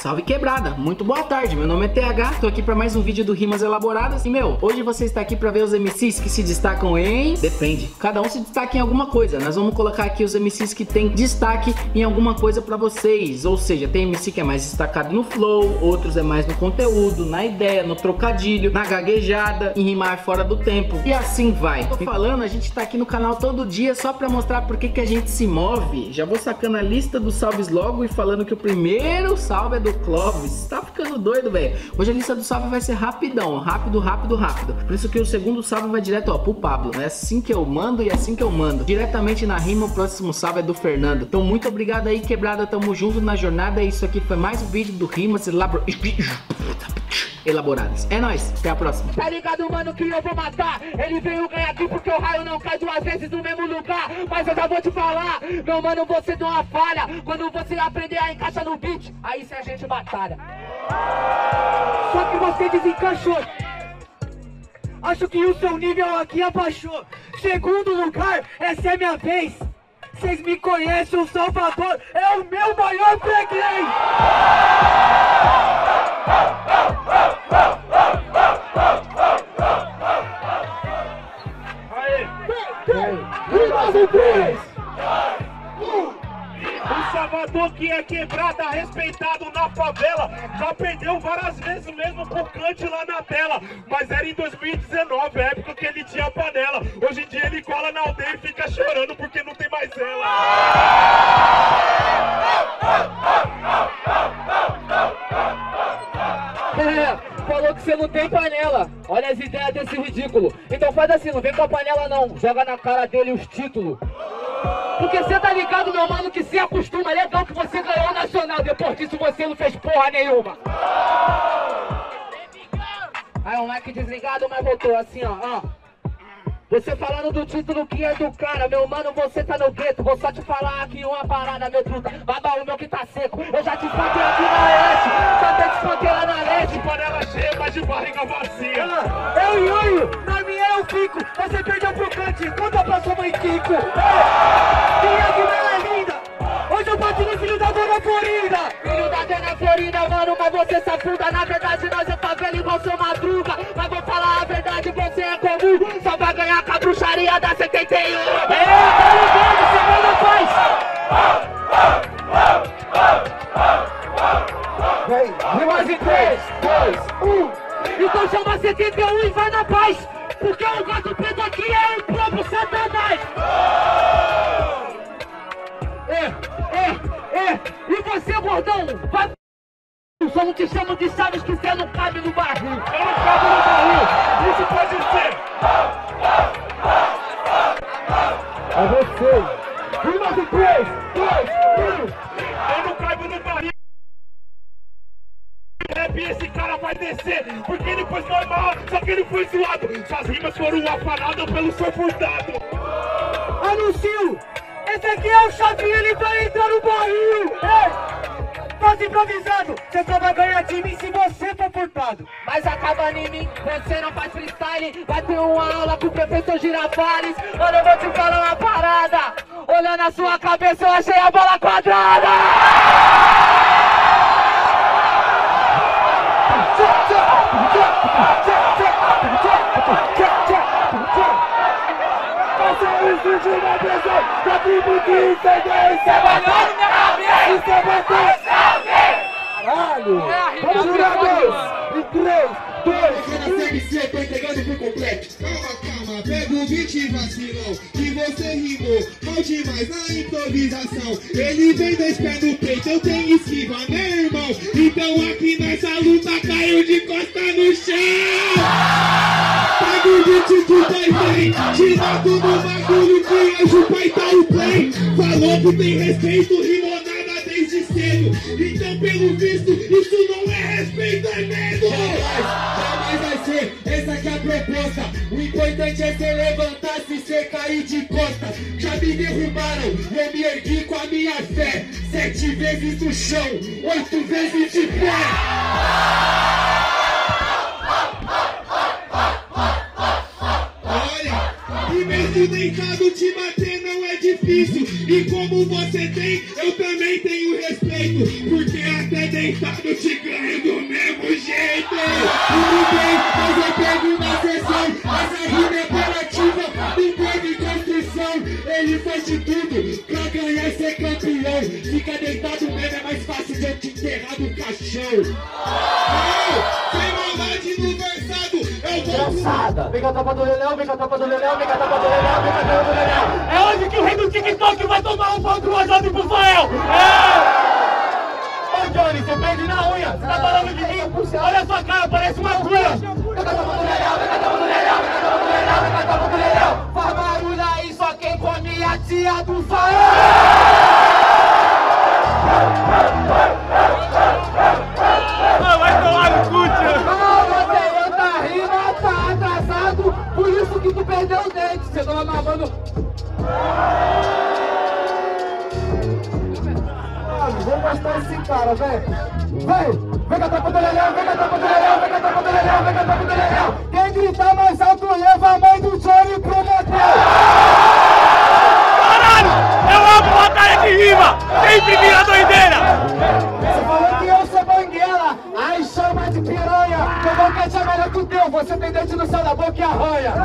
Salve quebrada, muito boa tarde, meu nome é TH, tô aqui pra mais um vídeo do Rimas Elaboradas. E hoje você está aqui pra ver os MCs que se destacam em... Depende, cada um se destaca em alguma coisa. Nós vamos colocar aqui os MCs que tem destaque em alguma coisa pra vocês. Ou seja, tem MC que é mais destacado no flow, outros é mais no conteúdo, na ideia, no trocadilho, na gaguejada, em rimar fora do tempo. E assim vai. Tô falando, a gente tá aqui no canal todo dia só pra mostrar por que a gente se move. Já vou sacando a lista dos salves logo e falando que o primeiro salve é do Clóvis. Tá ficando doido, velho. Hoje a lista do salve vai ser rapidão, rápido. Por isso que o segundo salve vai direto, ó, pro Pablo. É assim que eu mando e é assim que eu mando. Diretamente na rima, o próximo salve é do Fernando. Então muito obrigado aí, quebrada. Tamo junto na jornada. Isso aqui foi mais um vídeo do Rimas Elaboradas. É nóis, até a próxima. Tá ligado, mano, que eu vou matar. Ele veio ganhar aqui porque o raio não cai duas vezes no mesmo lugar. Mas eu já vou te falar, meu mano, você deu uma falha. Quando você aprender a encaixar no beat, aí sim a gente batalha. Só que você desencaixou. Acho que o seu nível aqui abaixou. Segundo lugar, essa é minha vez. Vocês me conhecem, o Salvador é o meu maior freguês. O Salvador que é quebrada, respeitado na favela, já perdeu várias vezes mesmo pro Cante lá na tela. Mas era em 2019, a época que ele tinha panela. Hoje em dia ele cola na aldeia e fica chorando porque não tem mais ela. Falou que você não tem panela. Olha as ideias desse ridículo. Então faz assim, não vem com a panela não. Joga na cara dele os títulos. Porque você tá ligado, meu mano, que se acostuma. É legal que você ganhou o Nacional. Depois disso você não fez porra nenhuma. Aí o mic desligado, mas voltou assim, ó. Você falando do título que é do cara, meu mano, você tá no gueto. Vou só te falar aqui uma parada, meu truta. Baba o meu que tá seco. Eu já te espanquei aqui na leste, também te espanquei lá na leste. Panela cheia, mas de barriga vazia. Eu e Oi, na minha eu fico. Você perdeu pro Cante, conta pra sua mãe Kiko. Minha vida é linda. Hoje eu bati no filho da dona Florinda. Filho da dona Florinda, mano, mas você se afunda. Na verdade nós é favela igual seu Madruga. Mas vou falar a verdade, você é comum. Só vai ganhar com a bruxaria da 71. Tá ligado, semana faz. Rimas em 3, 2, 1. Então chama 71 e vai na paz. Porque o gato preto aqui é o próprio Satanás. E você, gordão, vai. Só não te chamo de Chaves que você não cabe no barril. Eu não cabo no barril, isso pode ser. É você. Rimas em 3, 2, 1. Eu não caibo no barril. E esse cara vai descer, porque ele foi normal, só que ele foi zoado. Suas rimas foram afanadas pelo seu furtado. Anuncio, esse aqui é o Xavier, ele vai entrar no barril. Faz improvisado, você só vai ganhar de mim se você for furtado. Mas acaba em mim, você não faz freestyle. Vai ter uma aula com o professor Girafales. Mano, eu vou te falar uma parada. Olhando a sua cabeça, eu achei a bola quadrada. Isso de uma pessoa da tribo que incendeu. Isso é batendo minha cabeça. Isso é batendo. Caralho. Vamos lá, Deus. Em 3, 2, 1. MC, tô entregando por completo. Calma, pega o beat e vacilão. Que você rimou mal demais na improvisação. Ele vem 2 pés no peito, eu tenho esquiva, meu irmão. Então aqui nessa luta caiu de costa no chão. Pega o beat que tem, tirado no bagulho que hoje o pai tá o play. Falou que tem respeito, rimou nada desde cedo. Então pelo visto, isso não é respeito, é medo. Jamais vai ser, essa que é a proposta. O importante é você levantar se você cair de costa. Já me derrubaram, eu me ergui com a minha fé. 7 vezes no chão, 8 vezes de pé. E mesmo deitado te bater não é difícil. E como você tem, eu também tenho respeito. Porque até deitar eu te ganho do mesmo jeito. Tudo bem, mas eu pego na sessão. Essa rima é apelativa, não pode construção. Ele faz de tudo pra ganhar e ser campeão. Fica deitado mesmo, é mais fácil de eu te enterrar no caixão. Sem maldade no versado, eu vou... Engraçada. Vem com a tropa do Leléu, vem com a tropa do Leléu, vem com a tropa do Leléu, vem com a tropa do Leléu. É hoje que o rei do TikTok vai tomar um pau do Osório pro Fael. Ô Johnny, você perde na unha. Você tá falando de mim? Olha a sua cara, parece uma cura. Vem com a tropa do Leléu, vem com a tropa do Leléu, vem com a tropa do Leléu, vem com a tropa do Leléu. Faz barulho aí, só quem come a tia do Fael. Vai tomar no cu, tio. Essa rima tá atrasado, por isso que tu perdeu o dente. Você tava mamando. Vou mostrar esse cara, velho. Vem com a tropa do Leléu, vem com a tropa do Leléu, vem com a tropa do Leléu, vem com a tropa do Leléu. Quem gritar mais alto leva a mãe do Johnny pro motel. Caralho, eu amo batalha de rima. Sempre vira doideira. Você falou que eu sou banguela, aí chama de piranha. Teu boquete é melhor que o teu, você tem dente no céu da boca e arranha.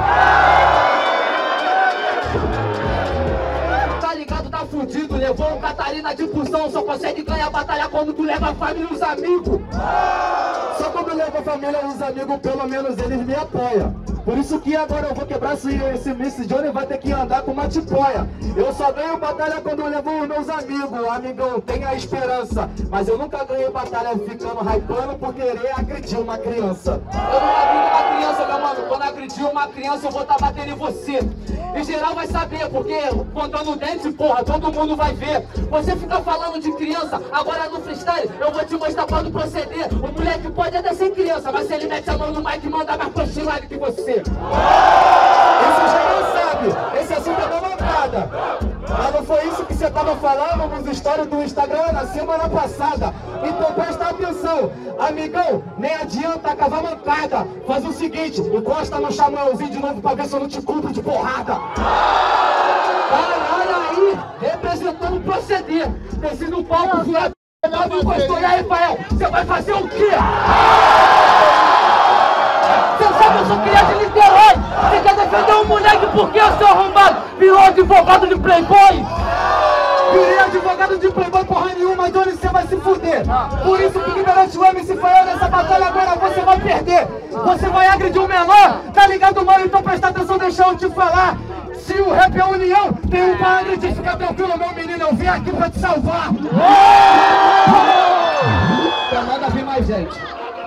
Tá ligado, tá fudido, levou um Catarina de pulsão. Só consegue ganhar a batalha quando tu leva a família e os amigos. Só quando eu levo a família e os amigos, pelo menos eles me apoiam. Por isso que agora eu vou quebrar esse Miss Johnny vai ter que andar com uma tipóia. Eu só ganho batalha quando eu levo os meus amigos. Amigão, tenha esperança. Mas eu nunca ganhei batalha ficando hypando por querer agredir uma criança. Eu não agrido uma criança, meu mano. Quando agredir uma criança, eu vou tá batendo em você. Em geral vai saber, porque contando o dente, porra, todo mundo vai ver. Você fica falando de criança, agora no freestyle eu vou te mostrar quando proceder. O moleque pode até ser criança, mas se ele mete a mão no mic, manda mais punchline que você. Esse já não sabe, esse assunto é da mancada. Mas não foi isso que você tava falando nos stories do Instagram na semana passada. Então presta atenção, amigão, nem adianta cavar mancada. Faz o seguinte, encosta no Samuelzinho de novo pra ver se eu não te cubro de porrada. Caralho aí, representando o proceder. Desci no palco, furado, encostou. E aí, Fael, você vai fazer o quê? Você sabe, eu sou criado de Niterói. Você quer defender um moleque porque eu sou arrombado? Virou advogado de playboy? Virei advogado de playboy porra nenhuma, Johnny, você vai se fuder. Por isso que garante o MC Fael nessa batalha, agora você vai perder. Você vai agredir um menor, tá ligado, mano? Então presta atenção, deixa eu te falar. Se o rap é união, tem um pra agredir, fica tranquilo, meu menino, eu vim aqui pra te salvar. Então manda vir mais gente.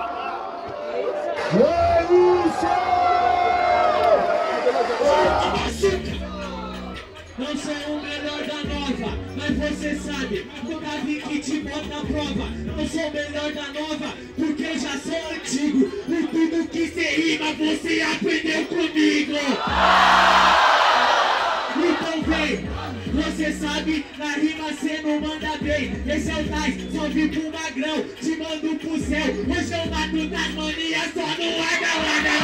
Não sou o melhor da nova, mas você sabe, o Davi que te bota a prova. Não sou o melhor da nova, porque já sou antigo. E tudo que cê rima, você aprendeu comigo. Então vem, você sabe, na rima cê não manda bem. Esse é o Tais, só vim pro magrão, te mando pro céu. Hoje eu mato das manias, só no Ada.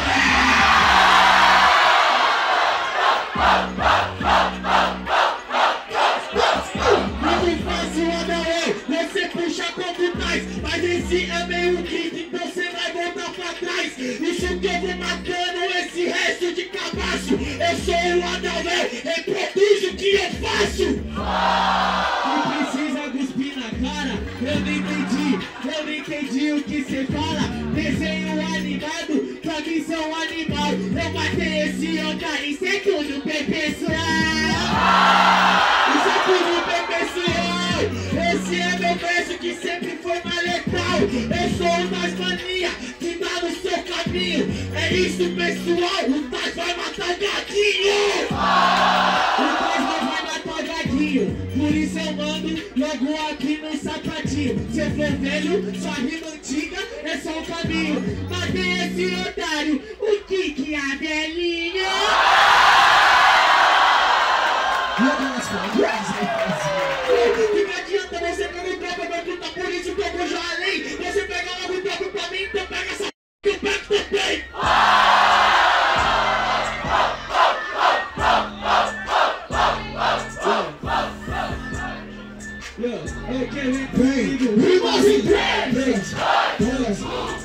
Você puxa como Tais, mas esse é meio kick, então você vai voltar pra trás. Isso que eu vou matando esse resto de cabaço. Eu sou o Adalver, reproduzo o que eu faço. Não precisa cuspir na cara, eu não entendi o que você fala. Desenho animado, pra mim sou um animal. Eu matei esse Ocar em segundo, bem pessoal. Isso é tudo bem pessoal. Esse é meu verso que sempre foi mais letal. Eu sou o das mania que tá no seu caminho. É isso, pessoal, o Tais vai matar o gadinho. O Tais vai matar o gadinho. Por isso eu mando logo aqui no sapatinho. Se eu for velho, sua rima antiga é só o caminho. Matei esse otário, o Kiki a velhinha. Que me adianta você pega o topo, meu puta, por isso que eu vou já além. Você pega logo o topo pra mim, então pega essa que eu pego também. Eu quero ir rimas e três.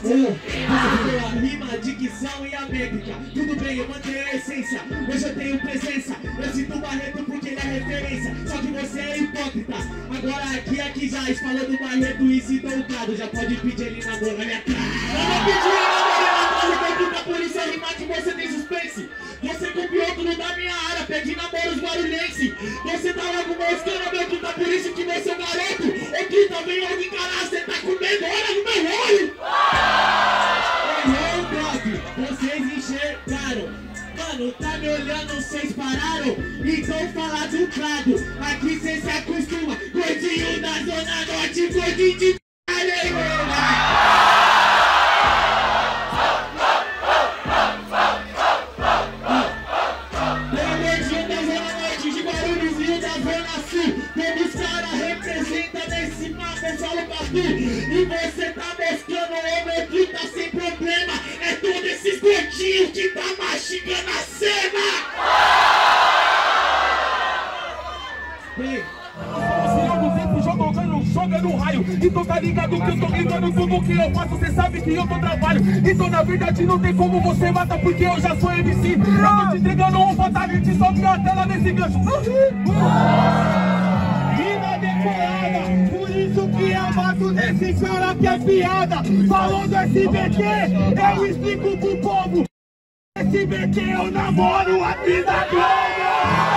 A rima, a dicção e a métrica. Tudo bem, eu mantenho a essência. Hoje eu tenho presença. Eu cito o Barreto porque ele é referência. Só que você é hipócrita. Agora aqui já falando Barreto e citou o Cado. Já pode pedir ele namoro na minha cara. Eu vou pedir ele namoro na casa. Por isso é rimar que você tem suspense. Você copiou tudo da minha área. Pede namoros barulhense. Você tá logo moscando meu truta. Por isso que você é um garoto. Ô truta, vem logo encarar. Você tá comendo hora no meu olho. Vocês enxergaram, mano, tá me olhando, vocês pararam? Então fala do Prado, aqui cê se acostuma. Gordinho da Zona Norte, gordinho de gordinho da Zona Norte, de Guarulhos e da Zona Sul. Como os caras representam nesse mapa, eu falo pra tu. E você tá moscando, ô meu truta, tá sem problema. É todos esses gordinhos que tá mastigando a cena! Jogando raio, então tá ligado que eu tô gritando tudo que eu faço, cê sabe que eu tô trabalho. Então na verdade não tem como você matar, porque eu já sou MC. Eu tô te entregando um fatality, sobe a tela nesse gancho. Rima decorada, por isso que eu mato nesse cara que é piada. Falou do SBT, eu explico pro povo. SBT eu namoro a vida Globo.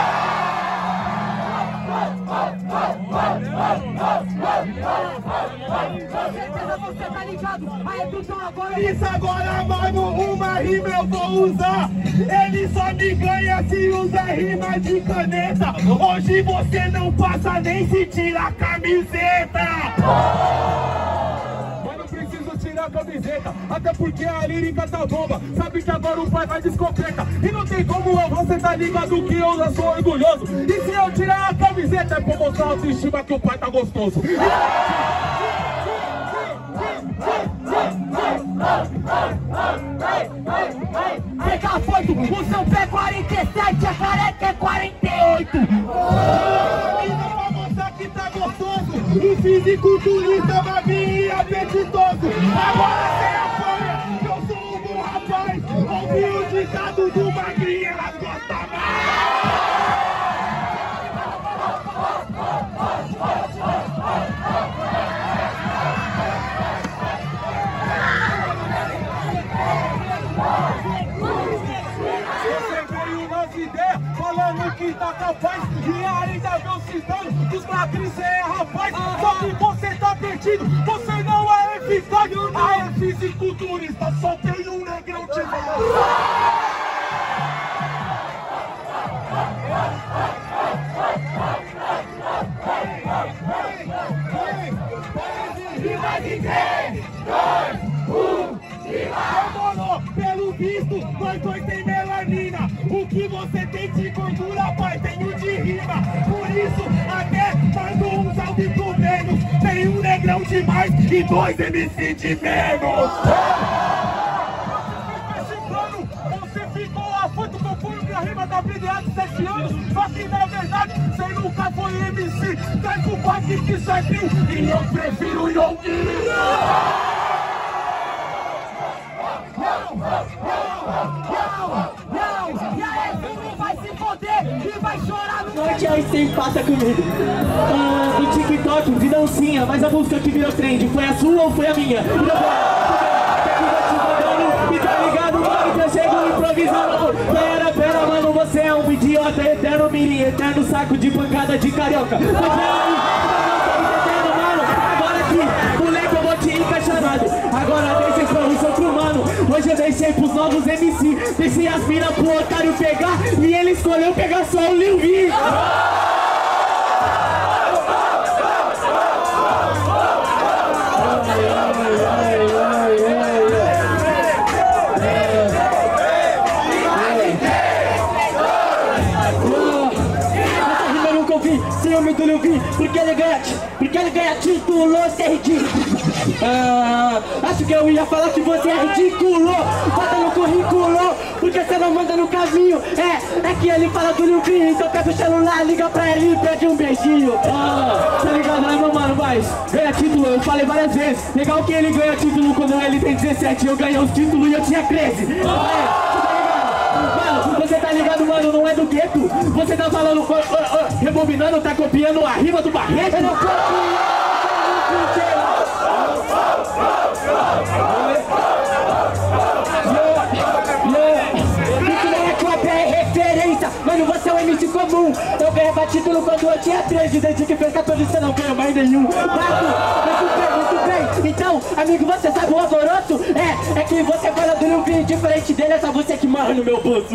Com certeza você tá ligado, a Edson agora. Isso agora, mano, uma rima eu vou usar. Ele só me ganha se usa rima de caneta. Hoje você não passa nem se tira a camiseta. Mas não preciso tirar a camiseta, até porque a lírica tá bomba. Sabe que agora o pai vai de escopeta. E não tem como você tá ligado que eu já sou orgulhoso. E se eu tirar a camiseta é pra mostrar a autoestima que o pai tá gostoso. Pega foito, o seu pé é 47, a careca é 48. E não pra mostrar que tá gostoso, o fisiculturista magrinho e apetitoso. Agora cê apanha, que eu sou um bom rapaz. Ouvi o ditado do magrinho, elas gostam mais. Falando que tá capaz e ainda vem citando dos magrinhos, cê é rapaz. Só que você tá perdido, você não é eficaz. A é fisiculturista, só tem um negrão de e vai de 3, 2, 1, demorou, pelo visto, nós dois tem melanina. O que você tem de gordura, pai, tenho de rima. Por isso, até mando um salve pro menos. Tem um negrão de mais e 2 MC de menos. Você ficou afoito com o punho que a rima tá brilhando 7 anos. Só que na verdade, você nunca foi MC. Traz o passe que certinho e eu prefiro o Yonguinho. E a Edson vai se foder e vai chorar no Norte aí sem passa comigo. No TikTok, vi dancinha, mas a música que virou trend foi a sua ou foi a minha? E tá ligado, mano, que eu chego improvisando. Pera, mano, você é um idiota, eterno mirim, eterno saco de pancada de carioca. Agora aqui, moleque, eu vou te encaixar nada. Agora deixa esse barulho pro mano. Hoje eu deixei pros novos MC. Deixei as minas pro otário pegar e ele escolheu pegar só o Lil V. Ciúme do Lil V, porque ele ganha título, você é ridículo. Acho que eu ia falar que você é ridículo. Bota no currículo, porque você não manda no caminho. É que ele fala do Lil Vini, então pega o celular, liga pra ele e pede um beijinho. Tá ligado, né, meu mano? Mas ganha título, eu falei várias vezes. Legal que ele ganha título quando ele tem 17. Eu ganhei os títulos e eu tinha 13. Mano, você tá ligado, mano? Não é do gueto. Você tá falando, rebobinando, tá copiando a rima do Barreto. Eu não copio. Isso não é cópia, é referência. Mano, você é um MC comum. Eu ganhava título quando eu tinha 13. Desde que fez 14 você não ganha mais nenhum. Muito bem. Então, amigo, você sabe o alvoroço? É que você fala do Lil Vini. Diferente dele, é só você que morre no meu bolso.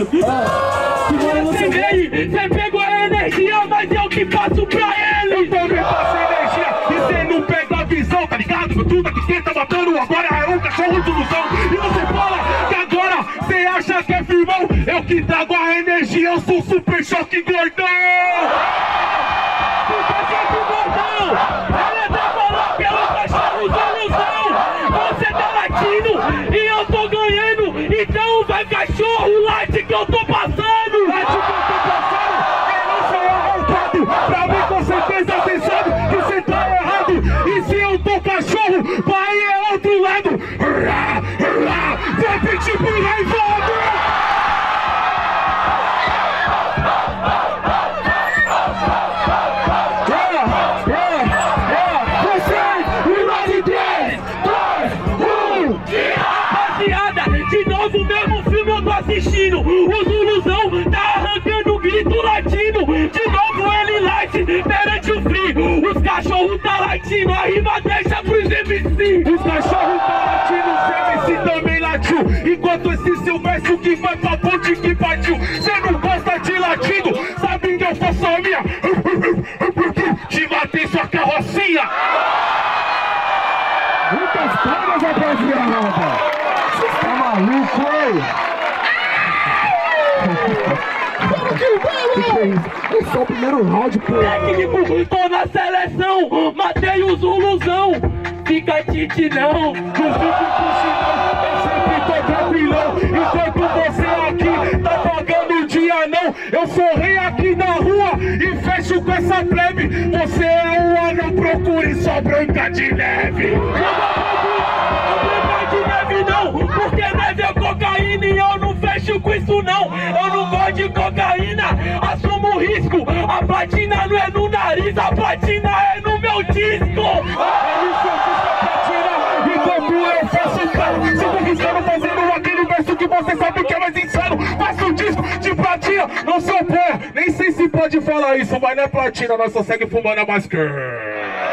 Você pegou a energia, mas eu que passo pra ele. Eu também passo energia e você não pega a visão, tá ligado? Tudo aqui quem tá matando agora é um cachorro de ilusão. E você fala que agora você acha que é firmão. Eu que trago a energia, eu sou super choque gordão. Super choque gordão. Ela tá falando pelo cachorro de ilusão. Você tá latindo e eu tô ganhando. Então vai cachorro, late que eu tô passando. Pra mim com certeza você sabe que você tá errado. E se eu tô cachorro, pai é outro lado. Vai pedir por raivado. Rapaziada, de novo o mesmo filme eu tô assistindo. O Zuluzão tá arrancando grito latino. De novo ele late perante o frio. Os cachorros tá latindo, a rima deixa pros MC. Os cachorros tá latindo, os MC também latiu. Enquanto esse seu verso que vai pra ponte que partiu. Cê não gosta de latido, sabe que eu faço a minha. Te matei sua carrocinha. Muitas palmas, rapaziada. Tá maluco, hein? É só o primeiro round, pô. Técnico, tô na seleção. Matei o Zuluzão. Fica tite não. Não fico cochilão. Eu sempre tô tranquilão. Enquanto você aqui tá pagando o dia não. Eu sou rei aqui na rua e fecho com essa plebe. Você é um anão, procure só Branca de Neve. Não, porque neve é cocaína e eu não fecho com isso não. Eu não gosto de cocaína, assumo o risco. A platina não é no nariz, a platina é no meu disco. Enquanto eu faço caro, sigo riscando fazendo aquele verso que você sabe que é mais insano. Faço um disco de platina, não sou pó. Nem sei se pode falar isso, mas não é platina, nós só segue fumando a máscara.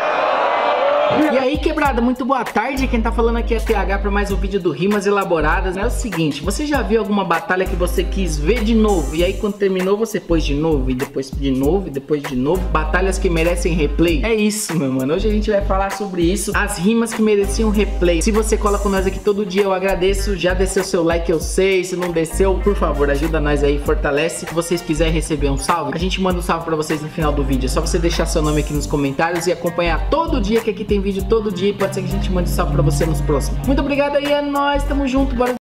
E aí, quebrada, muito boa tarde. Quem tá falando aqui é TH para mais um vídeo do Rimas Elaboradas. É o seguinte, você já viu alguma batalha que você quis ver de novo e aí quando terminou você pôs de novo e depois de novo e depois de novo? Batalhas que merecem replay? É isso, meu mano. Hoje a gente vai falar sobre isso, as rimas que mereciam replay. Se você cola com nós aqui todo dia, eu agradeço. Já desceu seu like, eu sei. Se não desceu, por favor, ajuda nós aí, fortalece. Se vocês quiserem receber um salve, a gente manda um salve pra vocês no final do vídeo. É só você deixar seu nome aqui nos comentários e acompanhar todo dia, que aqui tem vídeo todo dia, e pode ser que a gente mande salve pra você nos próximos. Muito obrigado aí, é nóis, tamo junto, bora